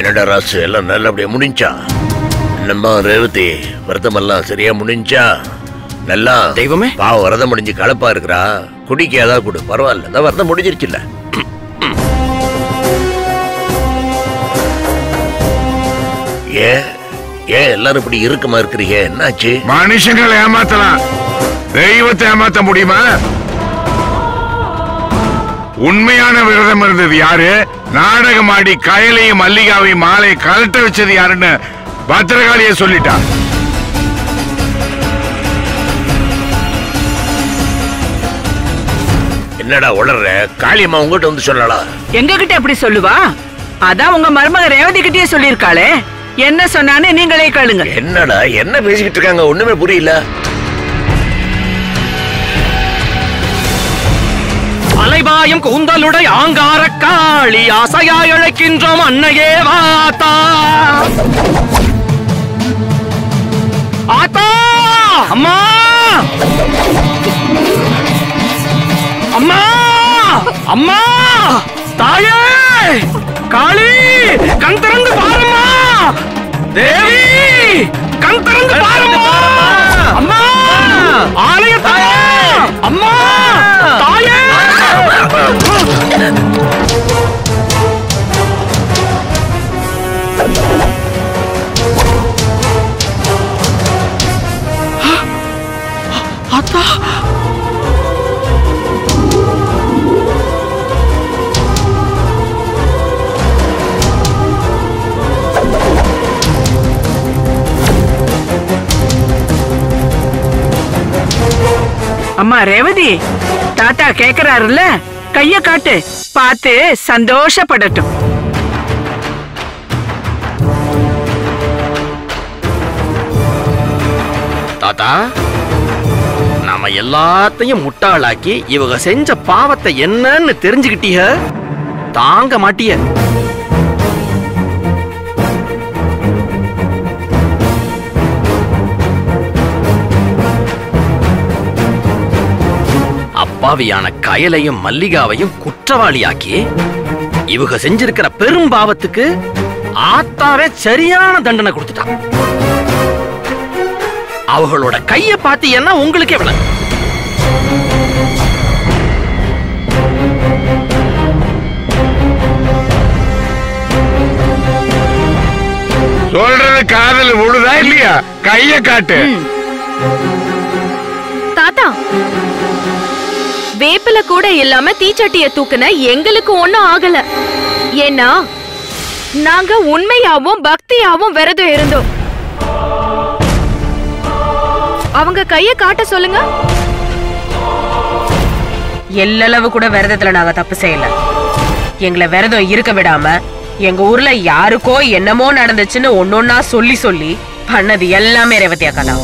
என்னடா ராசு எல்லாம் நல்லபடியா முடிஞ்சா? நம்ம ரேவதி விரதமெல்லாம் சரியா முடிஞ்சா? நல்லா தெய்வமே பாவம் விரதம் முடிஞ்சு கலப்பா இருக்கிறா. குடிக்க ஏதாவது கொடு, பரவாயில்ல, இந்த விரதம் முடிஞ்சிருச்சுல்ல. ஏன் எல்லாரும் இப்படி இருக்குமா இருக்கிறீங்க? என்னாச்சு? மனுஷங்களை ஏமாத்தலாம், தெய்வத்தை ஏமாத்த முடியுமா? உண்மையான விரதம் இருந்தது யாரு? நாடகமாடி கயலையும் மல்லிகாவையும் மாலை கலட்ட வச்சது யாருன்னு பத்திரகாளிய சொல்லிட்டா. என்னடா உளர்ற? காளியம்மா உங்ககிட்ட வந்து சொல்லலாம். எங்க கிட்ட எப்படி சொல்லுவா? அதான் உங்க மருமக ரேவதி கிட்டே சொல்லிருக்காளே. என்ன சொன்னானே நீங்களே கேளுங்க. என்னடா என்ன பேசிக்கிட்டு இருக்காங்க? ஒண்ணுமே புரியல. அலைபாயும் கூந்தலுடைய ஆங்கார காளி ஆசையாய் அழைக்கின்றோம் அன்னையே வாத்தா. ஆத்தா அம்மா அம்மா அம்மா தாயே காளி கண் திறந்து பாருமா. தேவி கண் திறந்து பாருமா. அம்மா ஆலய தாயே அம்மா தாயே. அத்தா அம்மா ரேவதி, தாத்தா கேக்குறாருல்ல, கைய காட்டு, பார்த்து சந்தோஷப்படட்டும். தாத்தா நாம எல்லாத்தையும் முட்டாளாக்கி இவங்க செஞ்ச பாவத்தை என்னன்னு தெரிஞ்சுக்கிட்டீங்க, தாங்க மாட்டிய. அப்பாவியான கயலையும் மல்லிகாவையும் குற்றவாளியாக்கி இவங்க செஞ்சிருக்கிற பெரும் பாவத்துக்கு ஆத்தாவே சரியான தண்டனை கொடுத்துட்டான். அவங்களோட கைய பார்த்து என்ன உங்களுக்கே விளங்கு. சொல்றது காதல் விழுதா இல்லையா? கைய காட்டு. தாத்தா வேப்பில கூட இல்லாம தீச்சட்டிய தூக்குன எங்களுக்கு ஒண்ணும் ஆகல. ஏன்னா நாங்க உண்மையாவும் பக்தியாவும் விரதம் இருந்தோம். அவங்க கைய காட்ட சொல்லுங்க. எல்லளவு கூட விரதத்துல நாங்க தப்பு செய்யல. எங்களை விரதம் இருக்க விடாம எங்க ஊர்ல யாருக்கோ என்னமோ நடந்துச்சுன்னு ஒன்னொன்னா சொல்லி சொல்லி பண்ணது எல்லாமே ரேவதி அக்கா தான்.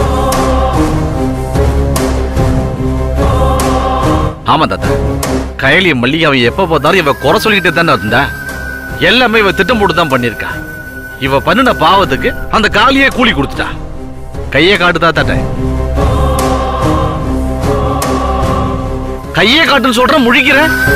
ஆமா தாத்தா, கயலியும் மல்லிகாவையும் எப்ப பார்த்தாலும் இவ குறை சொல்லிட்டு தானே இருந்தா. எல்லாமே இவ திட்டம் போட்டு தான் பண்ணிருக்கா. இவ பண்ணின பாவத்துக்கு அந்த காளியே கூலி கொடுத்துட்டா. கையை காட்டு தாத்தாட்ட. கையை காட்டுன்னு சொல்ற, முழிக்கிற.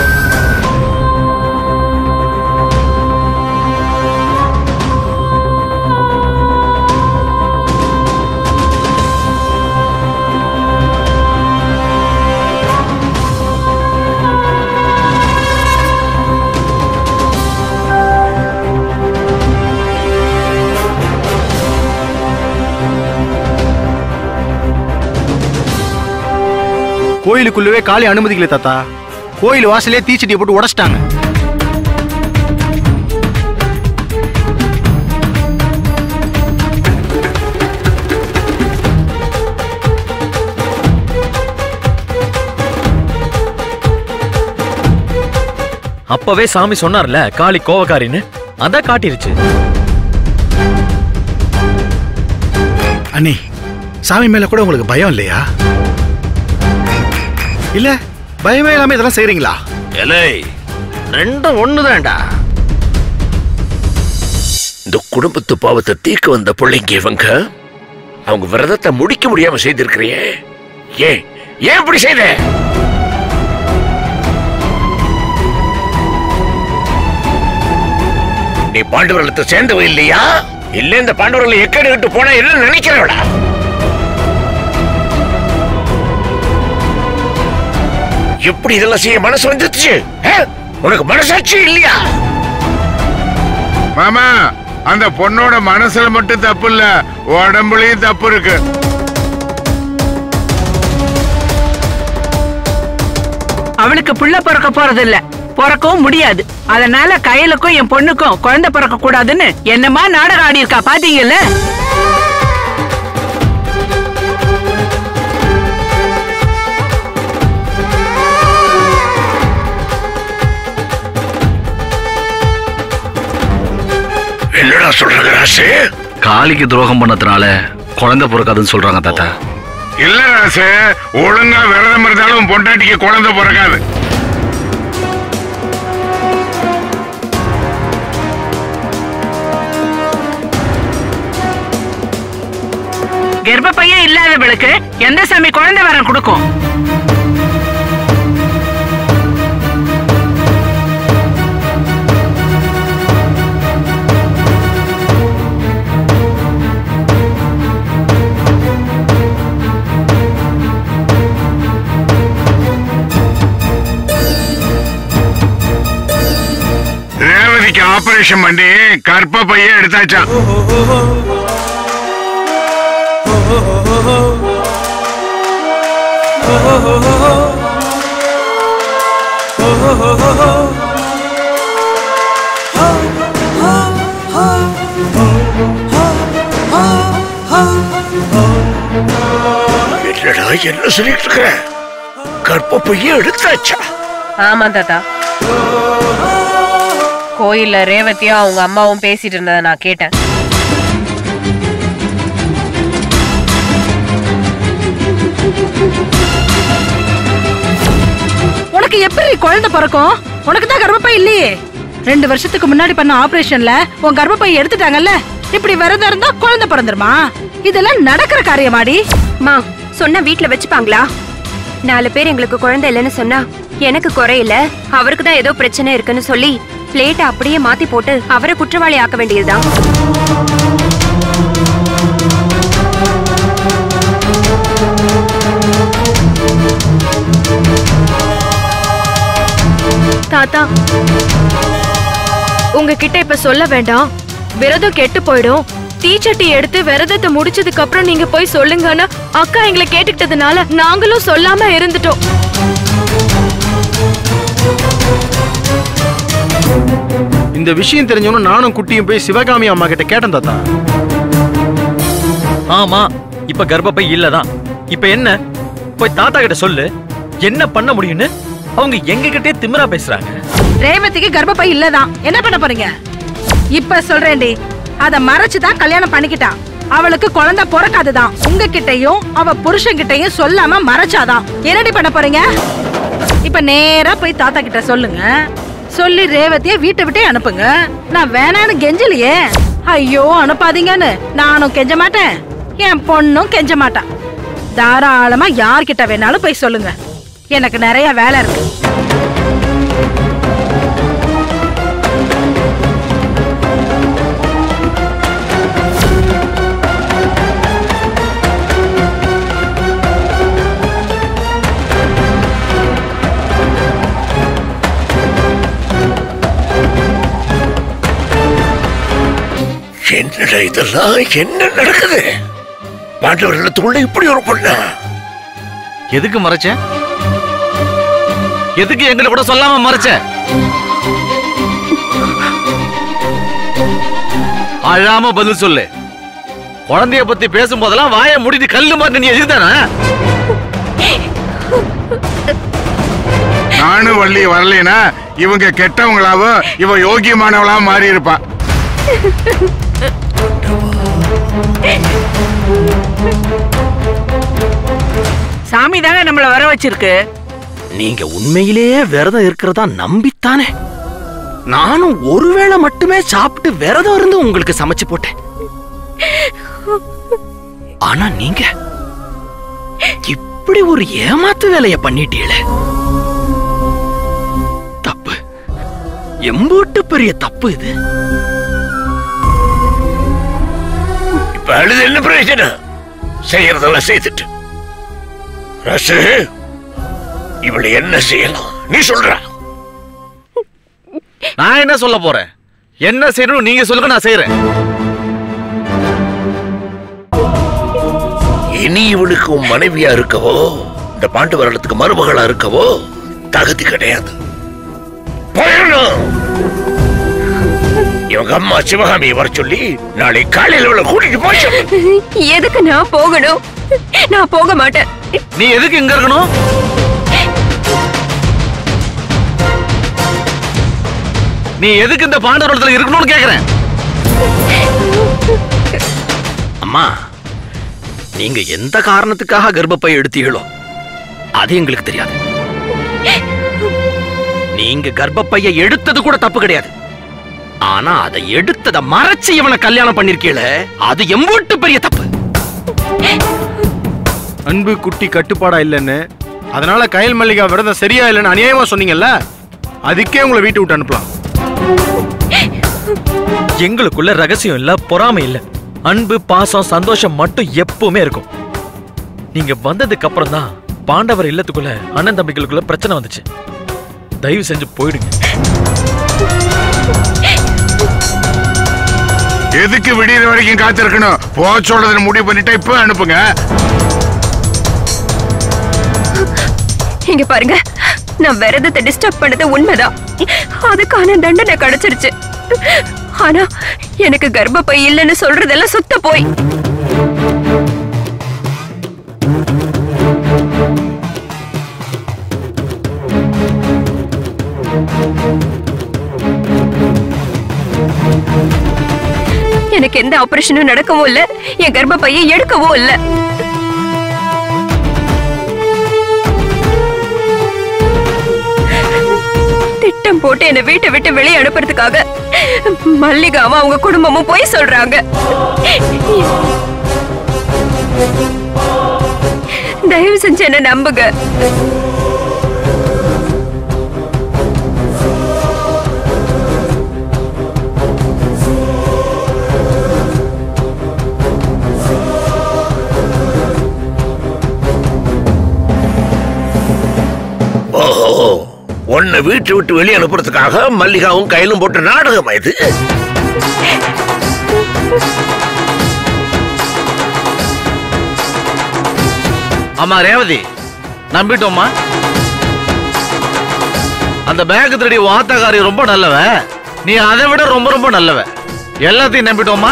கோயிலுக்குள்ளவே காளி அனுமதிக்கல தாத்தா. கோயில் வாசலே தீச்சட்டியை போட்டு உடைச்சிட்டாங்க. அப்பவே சாமி சொன்னார்ல காளி கோவக்காரின்னு, அதான் காட்டிருச்சு. அண்ணி, சாமி மேல கூட உங்களுக்கு பயம் இல்லையா? இல்ல பயமே இல்லாம இதெல்லாம் செய்றீங்களா? ரெண்டும் ஒண்ணுதான்டா. இந்த குடும்பத்து பாவத்தை தீர்க்க வந்த பிள்ளைங்க இவங்க. அவங்க விரதத்தை முடிக்க முடியாம செய்திருக்கிறியே. ஏன் இப்படி செய்த? நீ பாண்டவர்களை சேர்ந்தவ இல்லையா? இல்ல இந்த பாண்டவர்களை எக்கடி விட்டு போனா என்ன நினைக்கிறவளா? எப்படி இதெல்லாம் செய்ய மனசு வந்துச்சு? உனக்கு மனசாட்சி இல்லையா? மாமா, அந்த பொண்ணோட மனசுல மட்டும் தப்பு இல்ல, உடம்புலயும் தப்பு இருக்கு. அவளுக்கு புள்ள பிறக்க போறது இல்ல, பிறக்கவும் முடியாது. அதனால கயலுக்கும் என் பொண்ணுக்கும் குழந்தை பிறக்க கூடாதுன்னு என்னமா நாடகம் ஆடி இருக்கா பாத்தீங்கல்ல? என்னடா சொல்றாங்க ராசு? காளிக்கு துரோகம் பண்ணதுனால குழந்தை பிறக்காதுன்னு சொல்றாங்க தாத்தா. இல்ல ராசு, ஒழுங்கா விரதம் இருந்தாலும் பொண்டாட்டிக்கு குழந்தை பிறக்காது. கர்ப்பப்பையே இல்லாதவளுக்கு எந்த சாமி குழந்தை வரம் கொடுக்கும்? ரேவதிக்கு ஆபரேஷன் பண்ணி கர்ப்பப்பையே எடுத்தாச்சா. என்னடா என்ன சொல்லிட்டு இருக்க? கர்ப்பப்பையே எடுத்தாச்சா? ஆமா தாத்தா, கோயில்ல ரேவதியும் அவங்க அம்மாவும் பேசிட்டு இருந்ததை நான் கேட்டேன். உனக்கு எப்படி குழந்தை பிறக்கும்? உனக்கு தான் கர்ப்பப்பை இல்லையே. 2 வருஷத்துக்கு முன்னாடி பண்ண ஆபரேஷன்ல உன் கர்ப்பப்பை எடுத்துட்டாங்கல்ல. இப்படி விரதம் இருந்தா குழந்தை பிறந்துருமா? இதெல்லாம் நடக்கிற காரியமாடி? மா சொன்னா வீட்ல வச்சுப்பாங்களா? 4 பேர் எங்களுக்கு குழந்தை இல்லைன்னு சொன்னா எனக்கு குறையில, அவருக்கு தான் ஏதோ பிரச்சனை இருக்குன்னு சொல்லி பிளேட்டை அப்படியே மாத்தி போட்டு அவரை குற்றவாளி ஆக்க வேண்டியதுதான். தாத்தா, உங்ககிட்ட இப்ப சொல்ல வேண்டாம், விரதம் கெட்டு போயிடும். தீச்சட்டி எடுத்து விரதத்தை முடிச்சதுக்கு அப்புறம் நீங்க போய் சொல்லுங்கன்னு அக்கா எங்களை கேட்டுக்கிட்டதுனால நாங்களும் சொல்லாம இருந்துட்டோம். இந்த விஷயம் தெரிஞ்சவனும் நானும் குட்டியும் போய் சிவகாமி அம்மா கிட்ட கேட்டேன் தாத்தா. ஆமா, இப்ப கர்ப்பப்பை இல்லதான். இப்ப என்ன? போய் தாத்தா கிட்ட சொல்லு, என்ன பண்ண முடியும்னு. அவங்க எங்க கிட்டே திமிரா பேசுறாங்க. ரேவதிக்கு கர்ப்பப்பை இல்லதான், என்ன பண்ண போறீங்க? இப்ப சொல்றேன்டி, அத மறைச்சுதான் கல்யாணம் பண்ணிக்கிட்டான். அவளுக்கு குழந்தை பிறக்காதுதான். உங்ககிட்டயும் அவ புருஷன்கிட்டயும் சொல்லாம மறைச்சாதான். என்னடி பண்ண போறீங்க? இப்ப நேரா போய் தாத்தா கிட்ட சொல்லுங்க. சொல்லி ரேவதிய வீட்டை விட்டே அனுப்புங்க. நான் வேணான்னு கெஞ்சலையே. ஐயோ அனுப்பாதீங்கன்னு நானும் கெஞ்ச மாட்டேன், என் பொண்ணும் கெஞ்ச மாட்டான். தாராளமா யார்கிட்ட வேணாலும் போய் சொல்லுங்க. எனக்கு நிறைய வேலை இருக்கு. என்னடா இதெல்லாம்? என்ன நடக்குது? பாண்டவர்களுக்குள்ள இப்படி ஒரு பொண்ணா? எதுக்கு மறைச்ச? எதுக்கு எங்களை கூட சொல்லாம மறைச்ச? அழாம பதில் சொல்லு. குழந்தைய பத்தி பேசும்போதெல்லாம் வாயை முடிட்டு கல்லு மாதிரி நீ எதிர்த்தானா? நானும் வள்ளி வரலைனா இவங்க கெட்டவங்களாவும் இவ யோகியமானவளா மாறி இருப்பா. சாமி தாங்க நம்மள வர வச்சிருக்கு. நீங்க உண்மையிலேயே விரதம் இருக்கிறதா நம்பித்தானே நானும் ஒருவேளை மட்டுமே சாப்பிட்டு விரதம் இருந்து உங்களுக்கு சமைச்சு போட்டேன். ஆனா நீங்க இப்படி ஒரு ஏமாத்து வேலைய பண்ணிட்டீங்களே, தப்பு, எம்பூட்டு பெரிய தப்பு இது. இப்ப அழுது என்ன பிரயோஜனம்? செய்யறதெல்லாம் செய்துட்டு ரசு, இவளை என்ன செய்யலாம் நீ சொல்ற? நான் என்ன சொல்ல போறேன்? என்ன செய்யணும் நீங்க சொல்லுங்க, நான் செய்யறேன். இனி இவளுக்கு மனைவியா இருக்கவோ இந்த பாண்டவரத்துக்கு மருமகளா இருக்கவோ தகுதி கிடையாது. போயிடணும். இவங்க அம்மா சிவகாமியை வர சொல்லி நாளை காலையில் இவளை கூட்டிட்டு போய். எதுக்கு நான் போகணும்? நான் போக மாட்டேன். நீ எதுக்கு இங்க இருக்கணும்? நீ எதுக்கு இந்த பாண்டவரத்துல இருக்கணும்னு கேக்குறேன். அம்மா, நீங்க எந்த காரணத்துக்காக கர்ப்பப்பை எடுத்தீங்களோ அது எங்களுக்கு தெரியாது. நீங்க கர்ப்பப்பையை எடுத்தது கூட தப்பு கிடையாது. ஆனா அதை எடுத்தத மறைச்சு இவனை கல்யாணம் பண்ணிருக்கீல, அது எம்பூட்டு பெரிய தப்பு. அன்பு குட்டி கட்டுப்பாடா இல்லைன்னு, அதனால கயல் மல்லிகா விரதம் சரியா இல்லைன்னு அநியாயமா சொன்னீங்கல்ல, அதுக்கே உங்களை வீட்டு விட்டு அனுப்பலாம். எங்களுக்குள்ள ரகசியம் இல்ல, பொறாமை இல்ல, அன்பு பாசம் சந்தோஷம் மட்டும் எப்பவுமே இருக்கும். நீங்க வந்ததுக்கு அப்புறம் தான் பாண்டவர் இல்லத்துக்குள்ள அண்ணன் தம்பிகளுக்குள்ள பிரச்சனை வந்துச்சு. தயவு செஞ்சு போயிடுங்க. எதுக்கு விடியற வரைக்கும் காத்திருக்கணும்? போ சொல்றதை முடிவு பண்ணிட்டா இப்ப அனுப்புங்க. இங்க பாருங்க, நான் விரதத்தை டிஸ்டர்ப் பண்ணது உண்மைதான். அதுக்கான தண்டனை கிடைச்சிருச்சு. ஆனா எனக்கு கர்ப்பப்பை இல்லைன்னு சொல்றதெல்லாம் சுத்த போய். எனக்கு எந்த ஆபரேஷனும் நடக்கவும் இல்ல, என் கர்ப்பப்பையை எடுக்கவும் இல்ல. திட்டம் போட்டு என்னை வீட்டை விட்டு வெளியே அனுப்புறதுக்காக மல்லிகாவும் அவங்க குடும்பமும் போய் சொல்றாங்க. தயவு செஞ்சு என்ன நம்புங்க. உன்னை வீட்டு விட்டு வெளியே அனுப்புறதுக்காக மல்லிகாவும் கையிலும் போட்ட நாடகம் இது. ஆமா ரேவதி, நம்பிட்டோமா? அந்த பேக் திருடி வார்த்தைக்காரி ரொம்ப நல்லவ, நீ அதை விட ரொம்ப ரொம்ப நல்லவ. எல்லாத்தையும் நம்பிட்டோமா?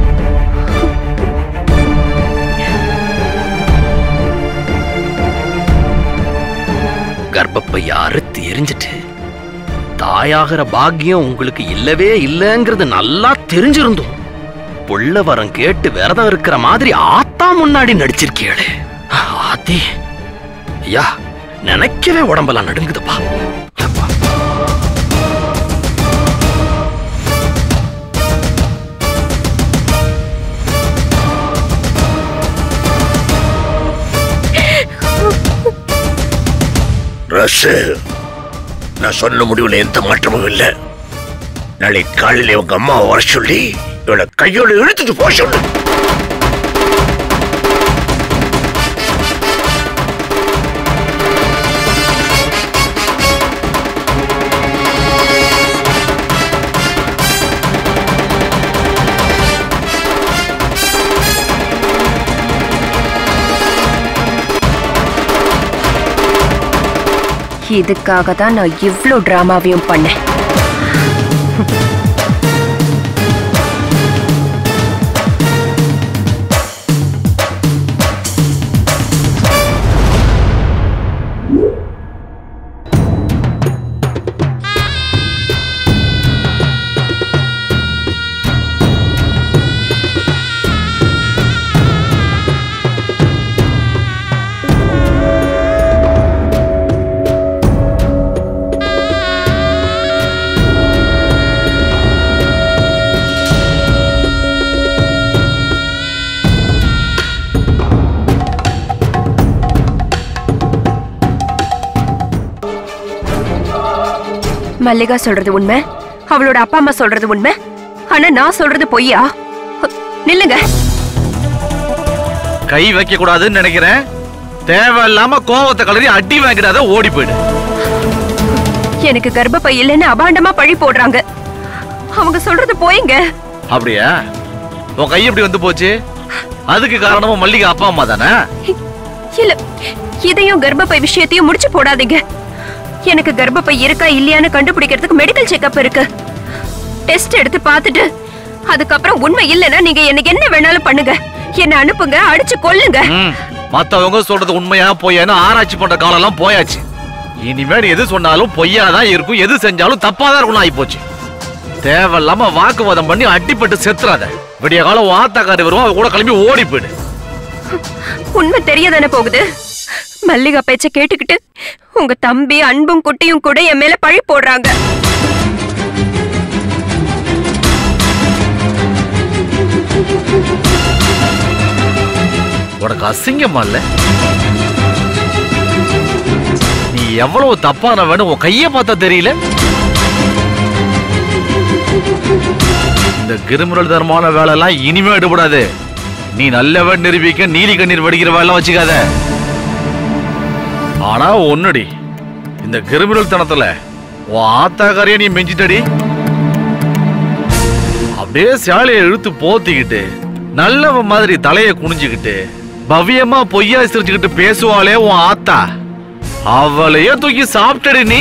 கர்ப்பப்பை அறுத்து எரிஞ்சிட்டு தாயாகிற பாக்கியம் உங்களுக்கு இல்லவே இல்லைங்கிறது நல்லா தெரிஞ்சிருந்தோம். புள்ள வரம் கேட்டு விரதம் இருக்கிற மாதிரி ஆத்தா முன்னாடி நடிச்சிருக்கீங்களே, ஆத்தி ஐயா, நினைக்கவே உடம்பெல்லாம் நடுங்குதுப்பா. ரசு, நான் சொன்ன முடிவுல எந்த மாற்றமும் இல்லை. நாளை காலையில உங்க அம்மா வர சொல்லி இவளை கையோடு இழுத்துட்டு போக சொல்லு. இதுக்காக தான் நான் இவ்ளோ டிராமாவையும் பண்ணேன். மல்லிகா சொல்றது உண்மை, அவளோட அப்பா அம்மா சொல்றது உண்மை, ஆனா நான் சொல்றது பொய்யா? நில்லுங்க. கை வைக்க கூடாதுன்னு நினைக்கிறேன். தேவையில்லாம கோவத்தை கலரி அடி வாங்கிடாத, ஓடி போயிடு. எனக்கு கர்ப்பப்பை இல்லைன்னு அபாண்டமா பழி போடுறாங்க. அவங்க சொல்றது போயிங்க. அப்படியா? உன் கை எப்படி வந்து போச்சு? அதுக்கு காரணமும் மல்லிகா அப்பா அம்மா தானே? இல்ல, இதையும் கர்ப்பப்பை விஷயத்தையும் முடிச்சு போடாதீங்க. எனக்கு கர்ப்பப்பை இருக்கா இல்லையான்னு கண்டுபிடிக்கிறதுக்கு மெடிக்கல் செக்அப் இருக்கு. டெஸ்ட் எடுத்து பார்த்துட்டு அதுக்கப்புறம் உண்மை இல்லைன்னா நீங்க எனக்கு என்ன வேணாலும் பண்ணுங்க. என்ன அனுப்புங்க, அடிச்சு கொல்லுங்க. மத்தவங்க சொல்றது உண்மையா பொய்யான்னு ஆராய்ச்சி பண்ற காலம் எல்லாம் போயாச்சு. இனிமேல் எது சொன்னாலும் பொய்யாதான் இருக்கும், எது செஞ்சாலும் தப்பாதான் இருக்கணும் ஆகி போச்சு. தேவையில்லாம வாக்குவாதம் பண்ணி அடிப்பட்டு செத்துறாத. விடிய காலம் வாத்தாக்காரி வருவோம், அவ கூட கிளம்பி ஓடி போயிடு. உண்மை தெரியதானே போகுது. மல்லிகா பேச்ச கேட்டுக்கிட்டு உங்க தம்பி அன்பும் குட்டியும் கூட என் மேல பழி போடுறாங்க. உனக்கு அசிங்கமா இல்ல? நீ எவ்வளவு தப்பானவன்னு உன் கைய பார்த்தா தெரியல? இந்த கிரிமினல் தரமான வேலை எல்லாம் இனிமே எடுபடாது. நீ நல்லவன் நிரூபிக்க நீலி கண்ணீர் வடிக்கிற வேலை வச்சுக்காத. ஆனா ஒன்னுடி, இந்த கிரிமினல் தனத்துல உன் ஆத்தாக்காரைய நீ மெஞ்சிட்டடி. அப்படியே சேலையை இழுத்து போத்திக்கிட்டு நல்லவன் மாதிரி தலைய குனிஞ்சுக்கிட்டு பவ்யமா பொய்யா சிரிச்சுக்கிட்டு பேசுவாளே உன் ஆத்தா, அவளையே தூக்கி சாப்பிட்டடி நீ.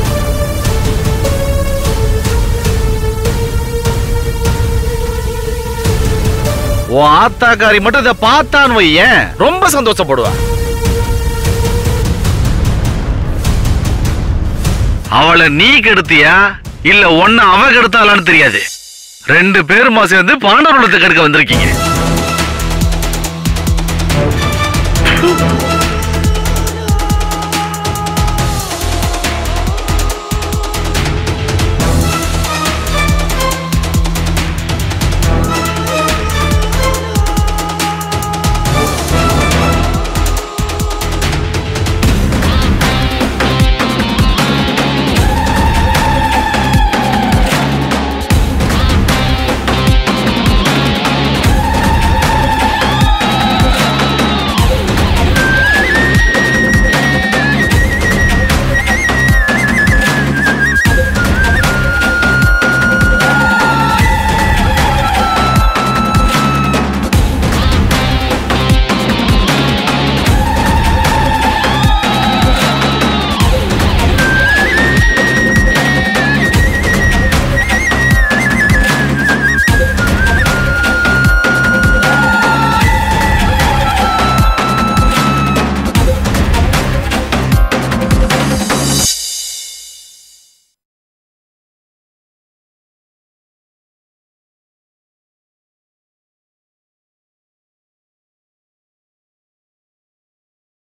உன் ஆத்தாக்காரி மட்டும் இதை பார்த்தான்னு வையேன், ரொம்ப சந்தோஷப்படுவா. அவளை நீ கெடுத்தியா இல்ல ஒன்னு அவ கெடுத்தாளான்னு தெரியாது. ரெண்டு பேருமா சேர்ந்து பாண்டவர்களை கெடுக்க வந்திருக்கீங்க.